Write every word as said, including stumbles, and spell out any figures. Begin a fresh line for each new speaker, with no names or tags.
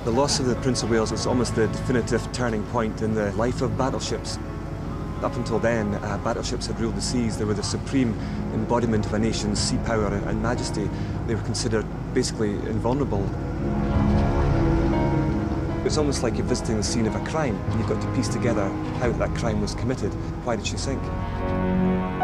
The loss of the Prince of Wales was almost the definitive turning point in the life of battleships. Up until then, uh, battleships had ruled the seas. They were the supreme embodiment of a nation's sea power and majesty. They were considered basically invulnerable. It's almost like you're visiting the scene of a crime, and you've got to piece together how that crime was committed. Why did she sink?